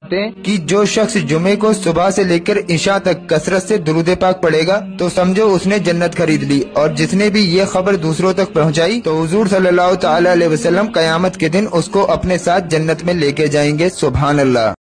कि जो शख्स जुमे को सुबह से लेकर इशा तक कसरत से दुरूद पाक पढ़ेगा तो समझो उसने जन्नत खरीद ली, और जिसने भी ये खबर दूसरों तक पहुंचाई तो हुजूर सल्लल्लाहु अलैहि वसल्लम कयामत के दिन उसको अपने साथ जन्नत में लेके जाएंगे। सुभान अल्लाह।